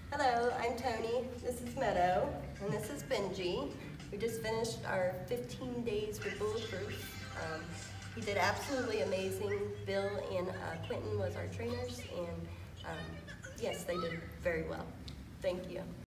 Hello, I'm Tony, this is Meadow, and this is Benji. We just finished our 15 days with Bulletproof. He did absolutely amazing. Bill and Quentin was our trainers, and yes, they did very well. Thank you.